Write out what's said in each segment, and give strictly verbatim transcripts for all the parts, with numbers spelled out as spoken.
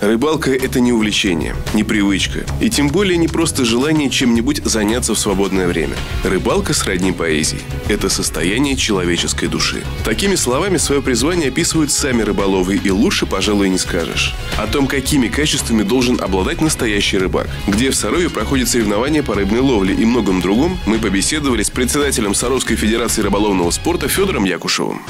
Рыбалка – это не увлечение, не привычка. И тем более не просто желание чем-нибудь заняться в свободное время. Рыбалка сродни поэзии. Это состояние человеческой души. Такими словами свое призвание описывают сами рыболовы, и лучше, пожалуй, не скажешь. О том, какими качествами должен обладать настоящий рыбак, где в Сарове проходят соревнования по рыбной ловле и многом другом, мы побеседовали с председателем Саровской федерации рыболовного спорта Федором Якушевым.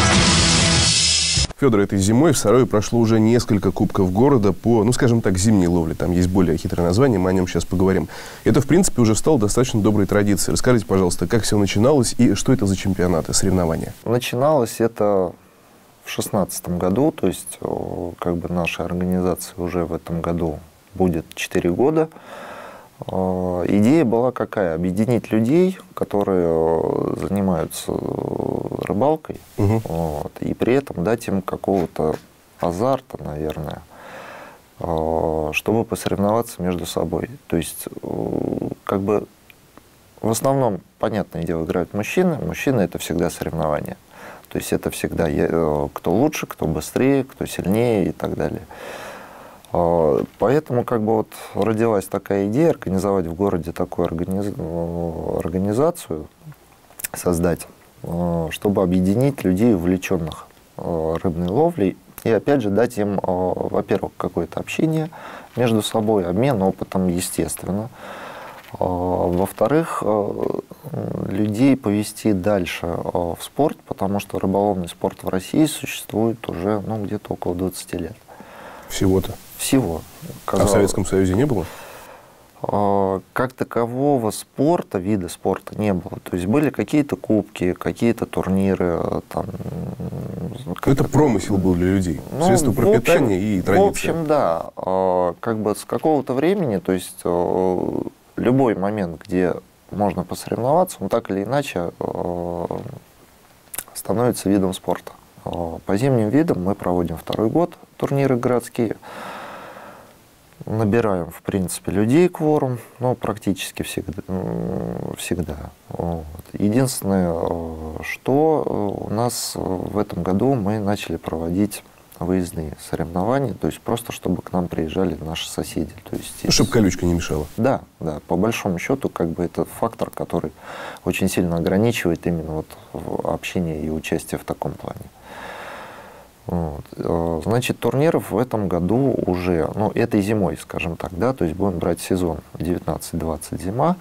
Федор, этой зимой в Сарове прошло уже несколько кубков города по, ну, скажем так, зимней ловле. Там есть более хитрое название, мы о нем сейчас поговорим. Это, в принципе, уже стало достаточно доброй традицией. Расскажите, пожалуйста, как все начиналось и что это за чемпионаты, соревнования? Начиналось это в шестнадцатом году, то есть как бы нашей организации уже в этом году будет четыре года. Идея была какая? Объединить людей, которые занимаются рыбалкой, угу. вот, и при этом дать им какого-то азарта, наверное, чтобы посоревноваться между собой. То есть, как бы, в основном, понятное дело, играют мужчины. Мужчины – это всегда соревнования. То есть, это всегда кто лучше, кто быстрее, кто сильнее и так далее. Поэтому как бы вот родилась такая идея организовать в городе такую организ... организацию, создать, чтобы объединить людей, увлеченных рыбной ловлей, и опять же дать им, во-первых, какое-то общение между собой, обмен опытом, естественно. Во-вторых, людей повести дальше в спорт, потому что рыболовный спорт в России существует уже ну, где-то около двадцати лет. Всего-то? Всего. А в Советском Союзе не было? Как такового спорта, вида спорта не было. То есть были какие-то кубки, какие-то турниры. Там, это промысел был для людей. Ну, средства пропитания и традиция. В общем, да. Как бы с какого-то времени, то есть любой момент, где можно посоревноваться, он так или иначе становится видом спорта. По зимним видам мы проводим второй год турниры городские. Набираем, в принципе, людей кворум, но практически всегда. всегда. Вот. Единственное, что у нас в этом году мы начали проводить выездные соревнования, то есть просто чтобы к нам приезжали наши соседи. То есть, ну, чтобы колючка не мешала. Да, да. По большому счету, как бы это фактор, который очень сильно ограничивает именно вот общение и участие в таком плане. Вот. Значит, турниров в этом году уже, ну, этой зимой, скажем так, да, то есть будем брать сезон девятнадцать двадцать зима.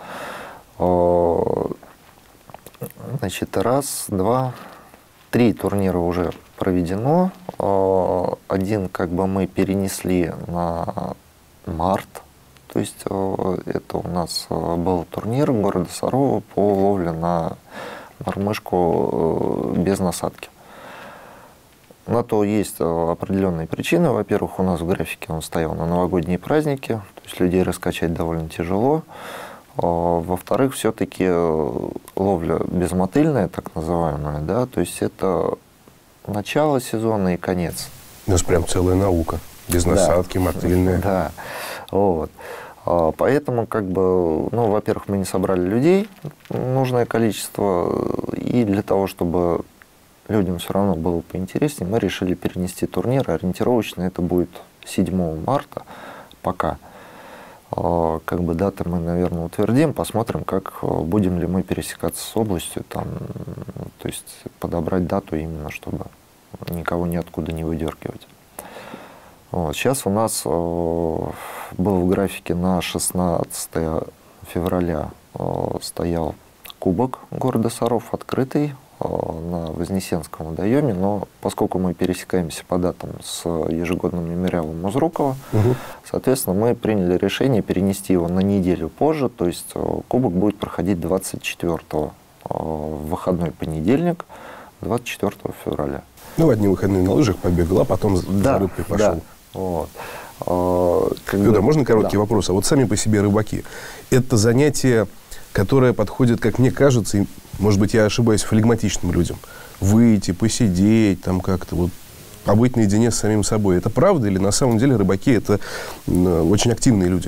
Значит, раз, два, три турнира уже проведено. Один, как бы, мы перенесли на март. То есть это у нас был турнир города Сарова по ловле на мормышку без насадки. На то есть определенные причины. Во-первых, у нас в графике он стоял на новогодние праздники, то есть людей раскачать довольно тяжело. Во-вторых, все-таки ловля безмотыльная, так называемая, да, то есть это начало сезона и конец. У нас прям целая наука. Без насадки, да. Мотыльная. Да, вот. Поэтому, как бы, ну, во-первых, мы не собрали людей, нужное количество, и для того, чтобы людям все равно было поинтереснее, мы решили перенести турнир. Ориентировочно это будет седьмого марта пока. Как бы даты мы, наверное, утвердим, посмотрим, как будем ли мы пересекаться с областью, там, то есть подобрать дату именно, чтобы никого ниоткуда не выдергивать. Вот. Сейчас у нас был в графике на шестнадцатое февраля стоял Кубок города Саров, открытый, на Вознесенском водоеме, но поскольку мы пересекаемся по датам с ежегодным мемориалом Музрукова, угу. соответственно, мы приняли решение перенести его на неделю позже, то есть кубок будет проходить двадцать четвёртого, в выходной понедельник, двадцать четвёртого февраля. Ну, одни выходные на лыжах побегал, а потом да, за рыбкой пошел. Да, вот. Федор, можно короткий да. вопрос? А вот сами по себе рыбаки, это занятие, которое подходит, как мне кажется, и, может быть, я ошибаюсь, флегматичным людям. Выйти, посидеть, там как-то вот побыть наедине с самим собой. Это правда или на самом деле рыбаки – это очень активные люди?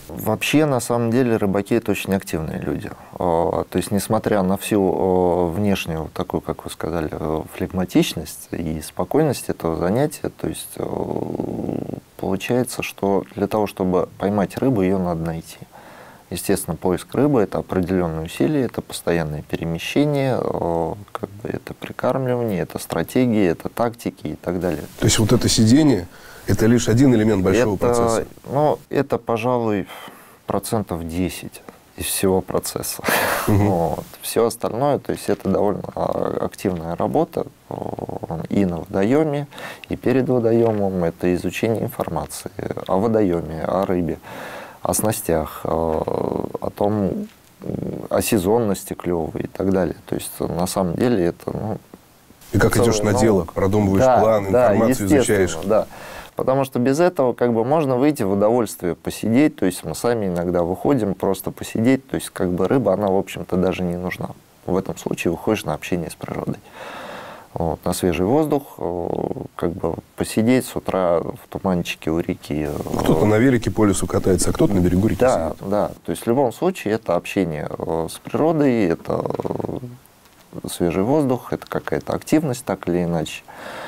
Вообще, на самом деле, рыбаки – это очень активные люди. То есть, несмотря на всю внешнюю, такую, как вы сказали, флегматичность и спокойность этого занятия, то есть, получается, что для того, чтобы поймать рыбу, ее надо найти. Естественно, поиск рыбы – это определенные усилия, это постоянное перемещение, как бы это прикармливание, это стратегии, это тактики и так далее. То есть, вот это сидение – это лишь один элемент большого это, процесса? Ну, это, пожалуй, процентов десять из всего процесса. Угу. Вот. Все остальное, то есть, это довольно активная работа и на водоеме, и перед водоемом. Это изучение информации о водоеме, о рыбе, о снастях, о том, о сезонности клёвой и так далее. То есть, на самом деле, это... Ну, и как идешь на дело, продумываешь да, план, да, информацию изучаешь. Да. Потому что без этого как бы можно выйти в удовольствие, посидеть. То есть, мы сами иногда выходим просто посидеть. То есть, как бы рыба, она, в общем-то, даже не нужна. В этом случае выходишь на общение с природой. Вот, на свежий воздух, как бы посидеть с утра в туманчике у реки. Кто-то на велике по лесу катается, а кто-то на берегу реки да, сидит. Да, то есть в любом случае это общение с природой, это свежий воздух, это какая-то активность, так или иначе.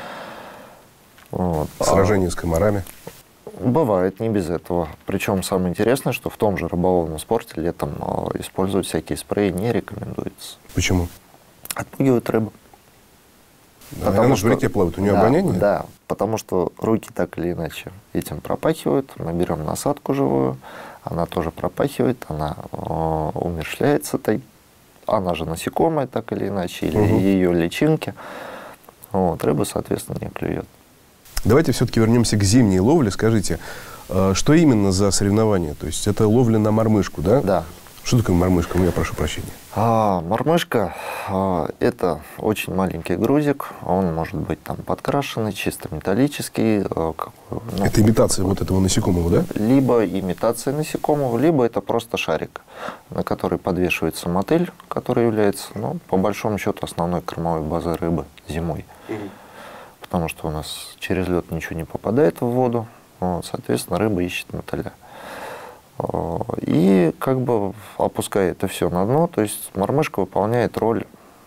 Вот. Сражение с комарами? Бывает, не без этого. Причем самое интересное, что в том же рыболовном спорте летом использовать всякие спреи не рекомендуется. Почему? Отпугивают рыбу. Потому Она что, в реке плавает, у нее да, обоняние? Да, потому что руки так или иначе этим пропахивают. Мы берем насадку живую, она тоже пропахивает, она э, умерщвляется. Она же насекомая так или иначе, или угу. ее личинки. Вот, рыба, соответственно, не клюет. Давайте все-таки вернемся к зимней ловле. Скажите, э, что именно за соревнование? То есть это ловля на мормышку, да? Да. Что такое мормышка? Ну, я прошу прощения. А, мормышка а, – это очень маленький грузик. Он может быть там подкрашенный, чисто металлический. А, как, ну, это имитация вот этого насекомого, да? Либо имитация насекомого, либо это просто шарик, на который подвешивается мотыль, который является, ну, по большому счету, основной кормовой базой рыбы зимой. Угу. Потому что у нас через лед ничего не попадает в воду. Вот, соответственно, рыба ищет мотыля. И как бы опуская это все на дно, то есть мормышка выполняет роль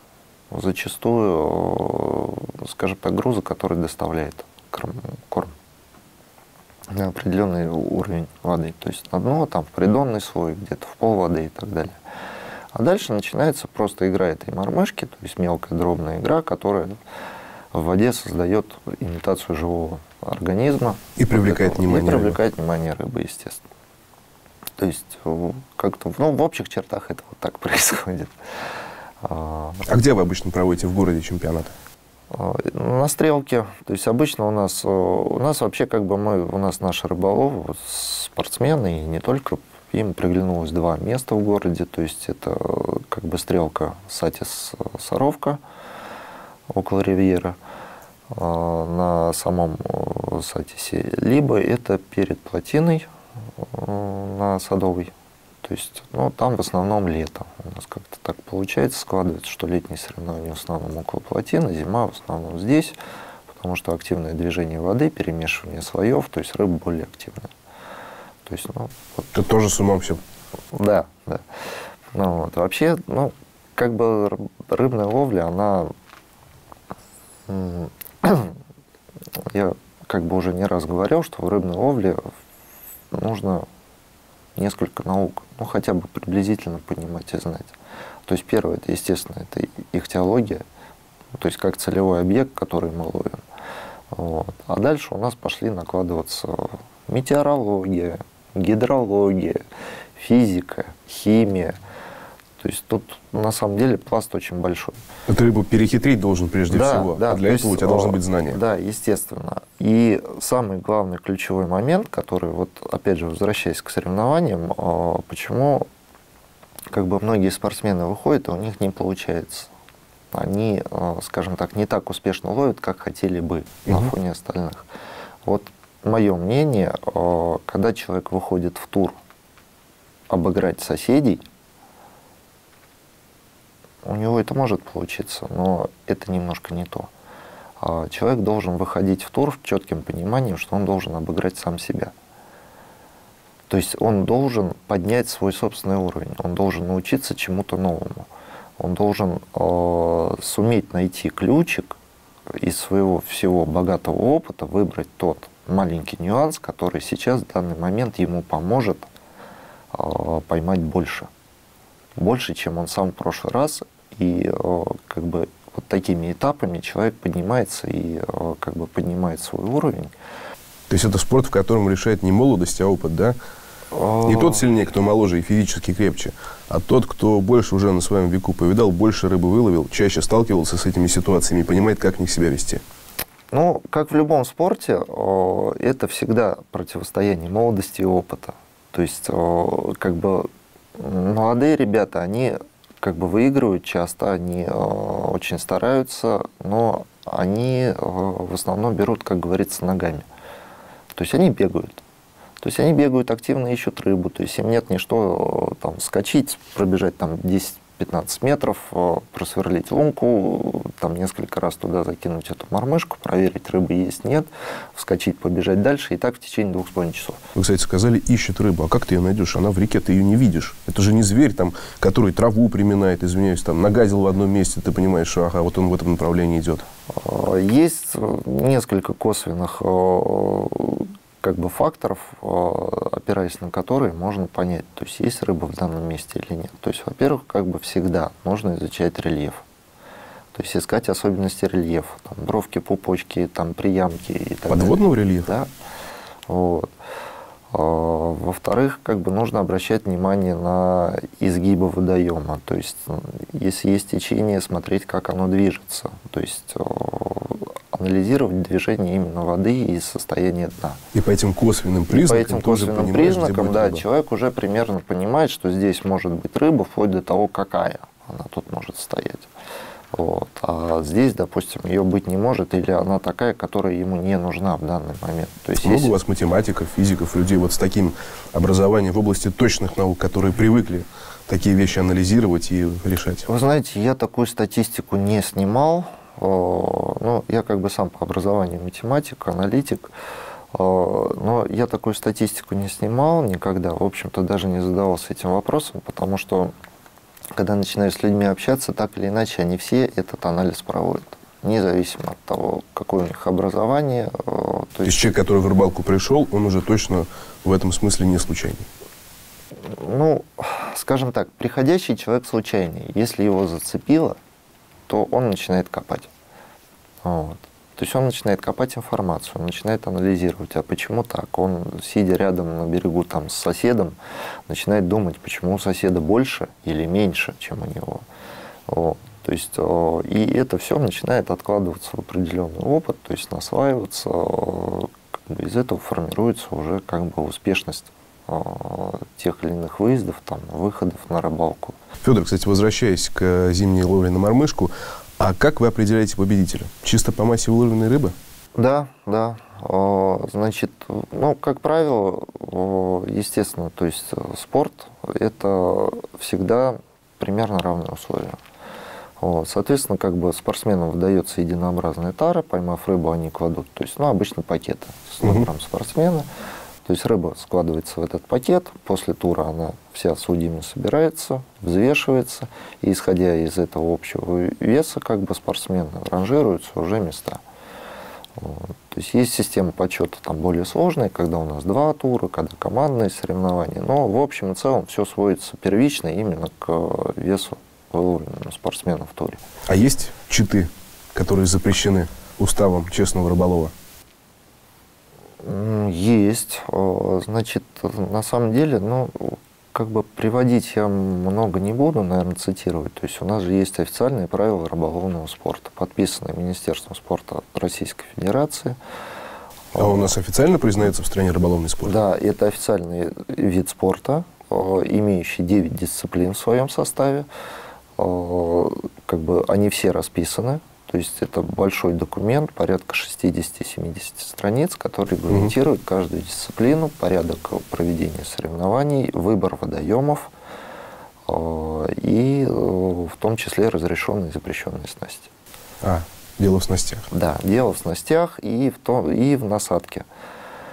зачастую, скажем так, груза, который доставляет корм на определенный уровень воды. То есть на дно, там в придонный слой, где-то в пол воды и так далее. А дальше начинается просто игра этой мормышки, то есть мелкая дробная игра, которая в воде создает имитацию живого организма. И привлекает внимание. И привлекает внимание рыбы, естественно. То есть как-то, ну, в общих чертах это вот так происходит. А где вы обычно проводите в городе чемпионаты? На Стрелке. То есть обычно у нас, у нас вообще как бы мы, у нас наши рыболовы, вот, спортсмены, и не только, им приглянулось два места в городе. То есть это как бы Стрелка, Сатис-Саровка, около Ривьера, на самом Сатисе. Либо это перед Плотиной, на Садовой. То есть, ну, там в основном лето. У нас как-то так получается, складывается, что летние соревнования в основном около Плотины, зима в основном здесь, потому что активное движение воды, перемешивание слоев, то есть рыба более активная. То есть, ну, вот. Это тоже с умом все. Да, да. Ну, вот. Вообще, ну, как бы рыбная ловля, она... Я как бы уже не раз говорил, что в рыбной ловле нужно несколько наук, ну, хотя бы приблизительно понимать и знать. То есть первое, это, естественно, это ихтиология, то есть как целевой объект, который мы ловим. Вот. А дальше у нас пошли накладываться метеорология, гидрология, физика, химия. То есть тут на самом деле пласт очень большой. Ты рыбу перехитрить должен прежде да, всего, да, а для этого есть, у тебя должны быть знания. Да, естественно. И самый главный ключевой момент, который, вот опять же, возвращаясь к соревнованиям, почему как бы многие спортсмены выходят, и у них не получается. Они, скажем так, не так успешно ловят, как хотели бы угу. на фоне остальных. Вот мое мнение, когда человек выходит в тур обыграть соседей, у него это может получиться, но это немножко не то. Человек должен выходить в тур с четким пониманием, что он должен обыграть сам себя. То есть он должен поднять свой собственный уровень, он должен научиться чему-то новому. Он должен э, суметь найти ключик из своего всего богатого опыта, выбрать тот маленький нюанс, который сейчас в данный момент ему поможет э, поймать больше. Больше, чем он сам в прошлый раз. И э, как бы вот такими этапами человек поднимается и э, как бы поднимает свой уровень. То есть это спорт, в котором решает не молодость, а опыт, да? Не тот сильнее, кто моложе и физически крепче, а тот, кто больше уже на своем веку повидал, больше рыбы выловил, чаще сталкивался с этими ситуациями и понимает, как в них себя вести. Ну, как в любом спорте, это всегда противостояние молодости и опыта. То есть, как бы, молодые ребята, они как бы выигрывают часто, они очень стараются, но они в основном берут, как говорится, ногами. То есть они бегают. То есть они бегают активно, ищут рыбу. То есть им нет ни что там скачить, пробежать там десять-пятнадцать метров, просверлить лунку, там несколько раз туда закинуть эту мормышку, проверить, рыбы есть, нет, вскочить, побежать дальше, и так в течение двух с половиной часов. Вы, кстати, сказали, ищет рыбу. А как ты ее найдешь? Она в реке, ты ее не видишь. Это же не зверь, там, который траву приминает, извиняюсь, там, нагадил в одном месте, ты понимаешь, что ага, вот он в этом направлении идет. Есть несколько косвенных как бы факторов, опираясь на которые можно понять, то есть есть рыба в данном месте или нет. То есть, во-первых, как бы всегда нужно изучать рельеф. То есть искать особенности рельефа, там, бровки, пупочки, там, приямки и так Подводного далее. рельефа? Да. Вот. Во-вторых, как бы нужно обращать внимание на изгибы водоема. То есть, если есть течение, смотреть, как оно движется. То есть анализировать движение именно воды и состояние дна. И по этим косвенным признакам, и по этим косвенным признакам, да, рыба. Человек уже примерно понимает, что здесь может быть рыба, вплоть до того, какая она тут может стоять. Вот. А здесь, допустим, ее быть не может, или она такая, которая ему не нужна в данный момент. То есть много если... у вас математиков, физиков, людей вот с таким образованием в области точных наук, которые привыкли такие вещи анализировать и решать? Вы знаете, я такую статистику не снимал. Ну, я как бы сам по образованию математик, аналитик, но я такую статистику не снимал никогда. В общем-то, даже не задавался этим вопросом, потому что когда начинаешь с людьми общаться, так или иначе, они все этот анализ проводят, независимо от того, какое у них образование. То, То есть человек, который в рыбалку пришел, он уже точно в этом смысле не случайный? Ну, скажем так, приходящий человек случайный. Если его зацепило, то он начинает копать. Вот. То есть он начинает копать информацию, он начинает анализировать, а почему так? Он, сидя рядом на берегу там, с соседом, начинает думать, почему у соседа больше или меньше, чем у него. Вот. То есть, и это все начинает откладываться в определенный опыт, то есть насваиваться, как бы из этого формируется уже как бы успешность тех или иных выездов, там, выходов на рыбалку. Федор, кстати, возвращаясь к зимней ловле на мормышку, а как вы определяете победителя? Чисто по массе выловленной рыбы? Да, да. Значит, ну, как правило, естественно, то есть спорт – это всегда примерно равные условия. Вот. Соответственно, как бы спортсменам выдается единообразная тара, поймав рыбу, они кладут, то есть, ну, обычно пакеты с номером спортсмена. То есть рыба складывается в этот пакет, после тура она вся судьями собирается, взвешивается, и исходя из этого общего веса, как бы спортсмены ранжируются уже места. Вот. То есть есть система подсчета там более сложная, когда у нас два тура, когда командные соревнования, но в общем и целом все сводится первично именно к весу выловленного спортсмена в туре. А есть читы, которые запрещены уставом честного рыболова? Есть. Значит, на самом деле, ну, как бы приводить я много не буду, наверное, цитировать. То есть у нас же есть официальные правила рыболовного спорта, подписанные Министерством спорта Российской Федерации. А у нас официально признается в стране рыболовный спорт? Да, это официальный вид спорта, имеющий девять дисциплин в своем составе. Как бы они все расписаны. То есть это большой документ, порядка шестьдесят-семьдесят страниц, который регламентирует mm-hmm. каждую дисциплину, порядок проведения соревнований, выбор водоемов э, и э, в том числе разрешенные и запрещенные снасти. А, дело в снастях. Да, дело в снастях и в, том, и в насадке.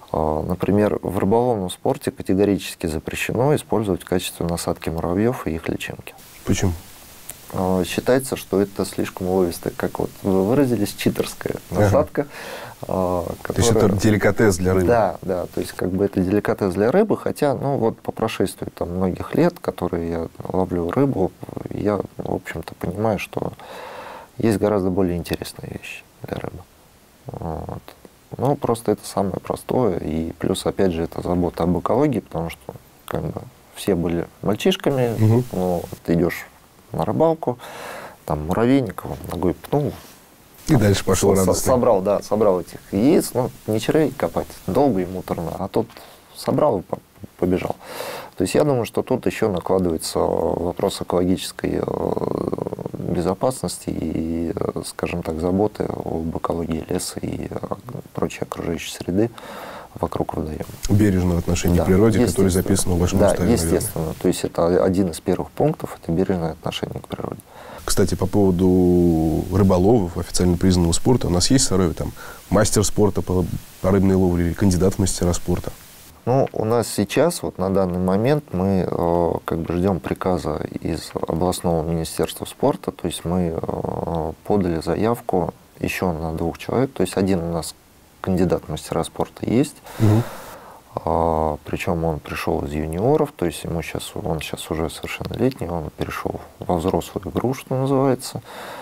Например, в рыболовном спорте категорически запрещено использовать в качестве насадки муравьев и их личинки. Почему? Считается, что это слишком уловистая, как вот вы выразились, читерская насадка. Ага. Которая... То есть это деликатес для рыбы? Да, да, то есть как бы это деликатес для рыбы, хотя, ну вот по прошествии там многих лет, которые я ловлю рыбу, я, в общем-то, понимаю, что есть гораздо более интересные вещи для рыбы. Вот. Ну, просто это самое простое, и плюс, опять же, это забота об экологии, потому что как бы все были мальчишками, угу. Ну, ты идешь на рыбалку, там муравейник его ногой пнул. И там, дальше пошел со- радостно. Собрал, да, собрал этих яиц, ну, не червей копать, долго и муторно, а тут собрал и побежал. То есть я думаю, что тут еще накладывается вопрос экологической безопасности и, скажем так, заботы об экологии леса и прочей окружающей среды вокруг водоема. Бережное отношение да, к природе, которое записано в вашем да, уставе. Да, естественно. Наверное. То есть это один из первых пунктов, это бережное отношение к природе. Кстати, по поводу рыболовов, официально признанного спорта, у нас есть в Сарове там мастер спорта по, по рыбной ловле или кандидат в мастера спорта? Ну, у нас сейчас, вот на данный момент, мы э, как бы ждем приказа из областного министерства спорта, то есть мы э, подали заявку еще на двух человек, то есть один у нас кандидат в мастера спорта есть, угу. а, причем он пришел из юниоров, то есть ему сейчас, он сейчас уже совершеннолетний, он перешел во взрослую игру, что называется.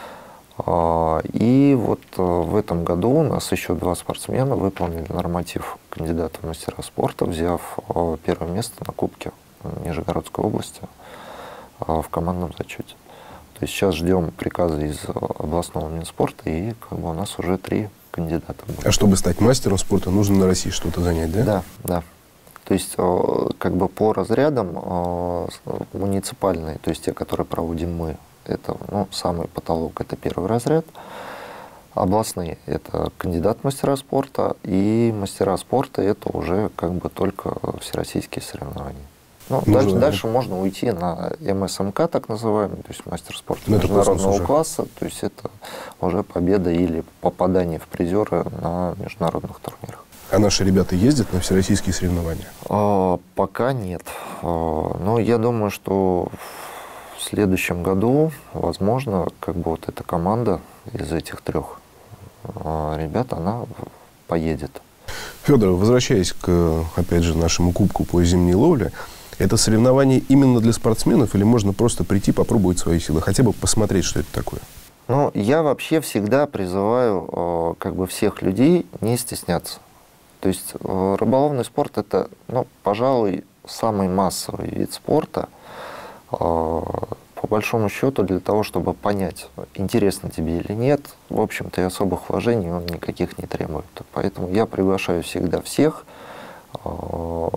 А, и вот а, в этом году у нас еще два спортсмена выполнили норматив кандидата в мастера спорта, взяв а, первое место на Кубке Нижегородской области а, в командном зачете. То есть сейчас ждем приказа из областного Минспорта, и как бы у нас уже три кандидата. А чтобы стать мастером спорта, нужно на России что-то занять, да? Да, да. То есть как бы по разрядам муниципальные, то есть те, которые проводим мы, это ну, самый потолок, это первый разряд. Областные – это кандидат в мастера спорта, и мастера спорта – это уже как бы только всероссийские соревнования. Ну, дальше, да. дальше можно уйти на эм эс эм ка, так называемый, то есть мастер спорта Но международного класса, то есть это уже победа или попадание в призеры на международных турнирах. А наши ребята ездят на всероссийские соревнования? А, пока нет. А, но я думаю, что в следующем году, возможно, как бы вот эта команда из этих трех а, ребят, она поедет. Федор, возвращаясь к, опять же, нашему кубку по зимней ловле, это соревнование именно для спортсменов или можно просто прийти, попробовать свои силы, хотя бы посмотреть, что это такое? Ну, я вообще всегда призываю э, как бы всех людей не стесняться. То есть э, рыболовный спорт – это, ну, пожалуй, самый массовый вид спорта, э, по большому счету, для того, чтобы понять, интересно тебе или нет, в общем-то, и особых вложений он никаких не требует. Поэтому я приглашаю всегда всех. Э,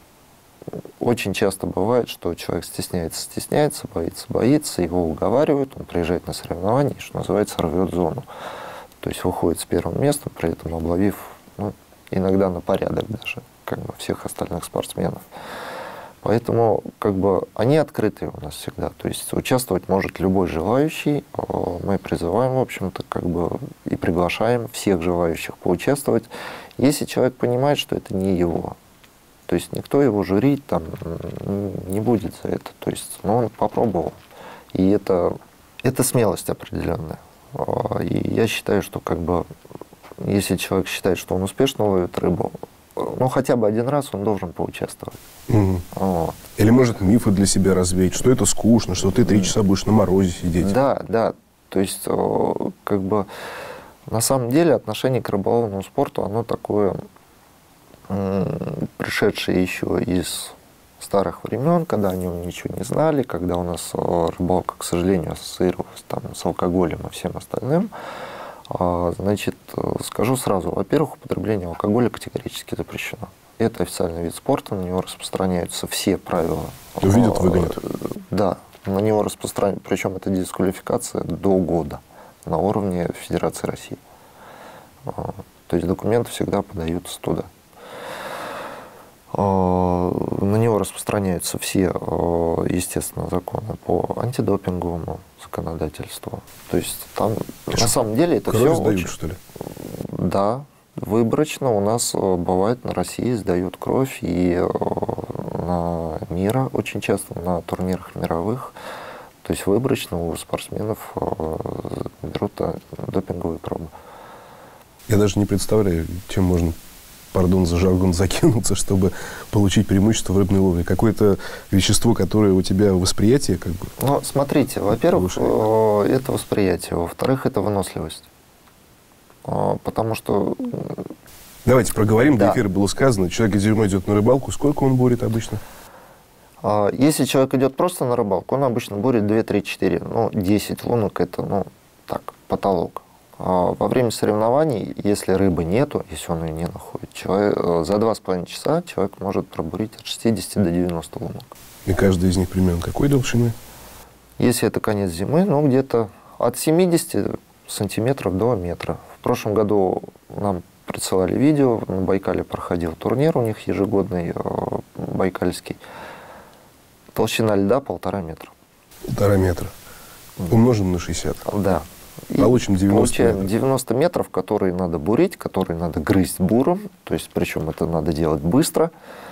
Очень часто бывает, что человек стесняется, стесняется, боится, боится, его уговаривают, он приезжает на соревнования, что называется, рвет зону. То есть выходит с первым местом, при этом обловив, ну, иногда на порядок даже, как бы всех остальных спортсменов. Поэтому как бы они открытые у нас всегда. То есть участвовать может любой желающий. Мы призываем, в общем-то, как бы и приглашаем всех желающих поучаствовать, если человек понимает, что это не его. То есть никто его журить там не будет за это. То есть, ну, он попробовал. И это, это смелость определенная. И я считаю, что как бы, если человек считает, что он успешно ловит рыбу, ну, хотя бы один раз он должен поучаствовать. Угу. Вот. Или, может, мифы для себя развеять, что это скучно, что ты три часа будешь на морозе сидеть. Да, да. То есть, как бы, на самом деле отношение к рыболовному спорту, оно такое, пришедшие еще из старых времен, когда о нем ничего не знали, когда у нас рыбалка, к сожалению, ассоциировалась там с алкоголем и всем остальным. Значит, скажу сразу, во-первых, употребление алкоголя категорически запрещено. Это официальный вид спорта, на него распространяются все правила. Увидят, выгонят. Да, на него распространяются, причем это дисквалификация до года на уровне Федерации России. То есть документы всегда подаются туда. На него распространяются все, естественно, законы по антидопинговому законодательству. То есть там, на самом деле, это все очень... что ли? Да, Выборочно у нас бывает на России сдают кровь, и на мира очень часто, на турнирах мировых, то есть выборочно у спортсменов берут допинговые пробы. Я даже не представляю, чем можно, пардон за жаргон, закинуться, чтобы получить преимущество в рыбной ловле. Какое-то вещество, которое у тебя восприятие как бы... Ну, смотрите, во-первых, это восприятие, во-вторых, это выносливость. Потому что... Давайте проговорим. Да. До эфира было сказано, человек зимой идет на рыбалку. Сколько он бурит обычно? Если человек идет просто на рыбалку, он обычно бурит два, три, четыре, ну, десять лунок – это, ну, так, потолок. А во время соревнований, если рыбы нету, если он ее не находит, человек, за два с половиной часа человек может пробурить от шестидесяти до девяноста лунок. И каждый из них примерно какой толщины? Если это конец зимы, ну, где-то от семидесяти сантиметров до метра. В прошлом году нам присылали видео, на Байкале проходил турнир у них ежегодный, байкальский. Толщина льда полтора метра. Полтора метра. Умножим на шестьдесят. Да. Получим девяносто Получаем метров. девяносто метров, которые надо бурить, которые надо грызть буром. То есть, причем это надо делать быстро.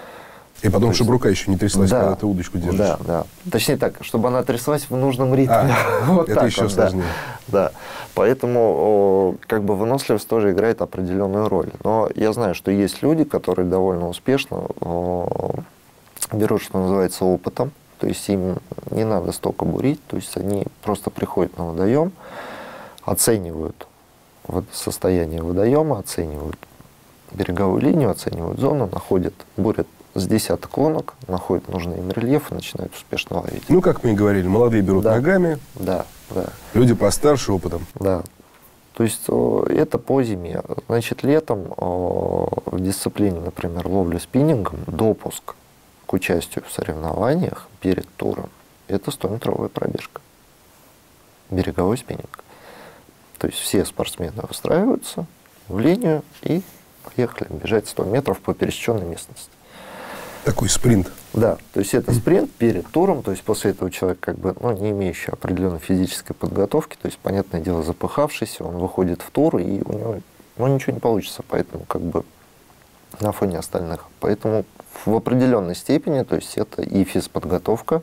И потом, То чтобы есть... рука еще не тряслась, да, когда ты удочку держишь. Да, да. Точнее так, чтобы она тряслась в нужном ритме. А, вот это так еще вот, сложнее. Да, да. Поэтому о, как бы выносливость тоже играет определенную роль. Но я знаю, что есть люди, которые довольно успешно о, берут, что называется, опытом. То есть им не надо столько бурить. То есть они просто приходят на водоем, оценивают вот состояние водоема, оценивают береговую линию, оценивают зону, находят, бурят с десяток лунок, находят нужный им рельеф и начинают успешно ловить. Ну, как мы и говорили, молодые берут да. ногами, да, да. люди постарше опытом. Да. То есть о, это по зиме. Значит, летом о, в дисциплине, например, ловли спиннингом, допуск к участию в соревнованиях перед туром – это стометровая пробежка. Береговой спиннинг. То есть все спортсмены выстраиваются в линию и поехали бежать сто метров по пересеченной местности. Такой спринт. Да, то есть это спринт перед туром, то есть после этого человек, как бы, ну, не имеющий определенной физической подготовки, то есть, понятное дело, запыхавшийся, он выходит в тур, и у него, ну, ничего не получится, поэтому, как бы, на фоне остальных. Поэтому в определенной степени, то есть это и физподготовка,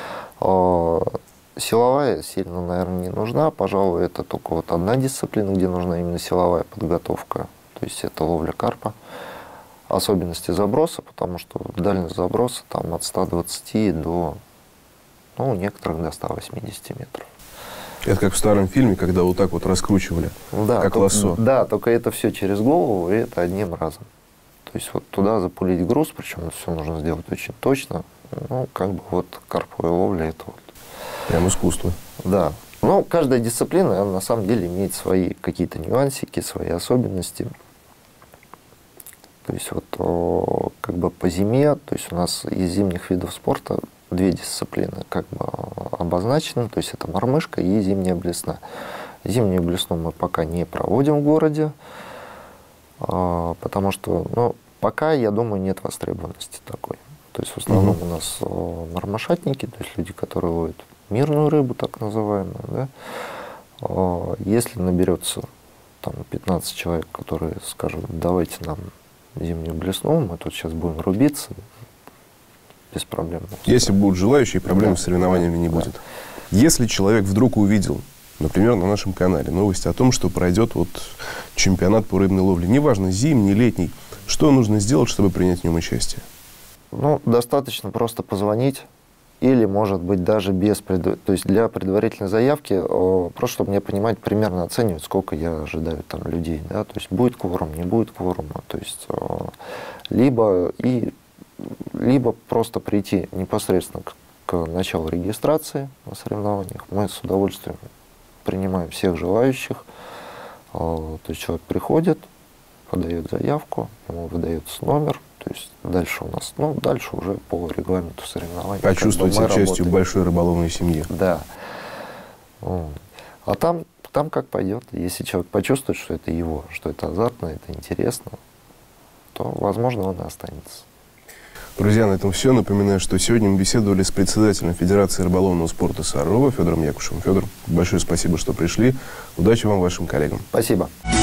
э, силовая сильно, наверное, не нужна, пожалуй, это только вот одна дисциплина, где нужна именно силовая подготовка, то есть это ловля карпа. Особенности заброса, потому что дальность заброса там от ста двадцати до, ну, у некоторых до ста восьмидесяти метров. Это как в старом фильме, когда вот так вот раскручивали, да, как только, лассо. Да, только это все через голову, и это одним разом. То есть вот туда запулить груз, причем это все нужно сделать очень точно. Ну, как бы вот карповая ловля, это вот. Прям искусство. Да. Но каждая дисциплина, она, на самом деле, имеет свои какие-то нюансики, свои особенности. То есть вот о, как бы по зиме, то есть у нас из зимних видов спорта две дисциплины как бы обозначены, то есть это мормышка и зимняя блесна. Зимнюю блесну мы пока не проводим в городе, а, потому что, ну, пока, я думаю, нет востребованности такой. То есть в основном угу. у нас о, мормышатники, то есть люди, которые ловят мирную рыбу, так называемую, да. О, если наберется там пятнадцать человек, которые скажут, давайте нам зимнюю блесну, мы тут сейчас будем рубиться, без проблем. Если будут желающие, проблем да, с соревнованиями да, не да. будет. Если человек вдруг увидел, например, на нашем канале новость о том, что пройдет вот чемпионат по рыбной ловле, неважно, зимний, летний, что нужно сделать, чтобы принять в нем участие? Ну, достаточно просто позвонить, или, может быть, даже без предв... то есть для предварительной заявки, о, просто чтобы мне понимать, примерно оценивать, сколько я ожидаю там людей, да, то есть будет кворум, не будет кворума, то есть о, либо и либо просто прийти непосредственно к, к началу регистрации на соревнованиях. Мы с удовольствием принимаем всех желающих, о, то есть человек приходит, подает заявку, ему выдается номер. То есть дальше у нас, ну, дальше уже по регламенту соревнований. Почувствовать себя частью большой рыболовной семьи. Да. А там, там как пойдет. Если человек почувствует, что это его, что это азартно, это интересно, то, возможно, он и останется. Друзья, на этом все. Напоминаю, что сегодня мы беседовали с председателем Федерации рыболовного спорта Сарова Федором Якушевым. Федор, большое спасибо, что пришли. Удачи вам, вашим коллегам. Спасибо.